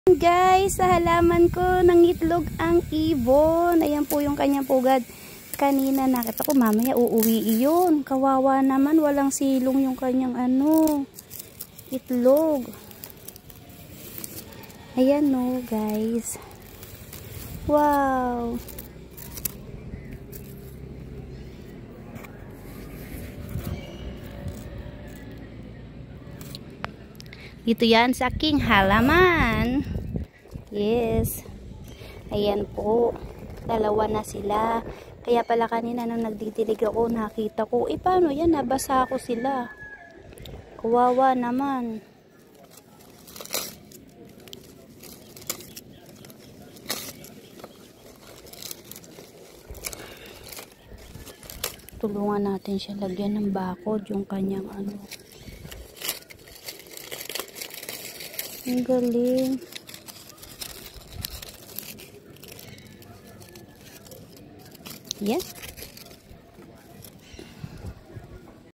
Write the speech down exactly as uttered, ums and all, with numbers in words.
Guys, sa halaman ko ng itlog ang ibon. Ayan po yung kanyang pugad. Kanina nakita ko mamaya uuwi iyon. Kawawa naman, walang silong yung kanyang ano, itlog. Ayan no guys. Wow. Dito yan sa aking halaman. Yes. Ayan po. Dalawa na sila. Kaya pala kanina nung nagdidilig ako, nakita ko, eh paano yan? Nabasa ko sila. Kawawa naman. Tulungan natin siya lagyan ng bakod yung kanyang ano. Ang galing. Yes.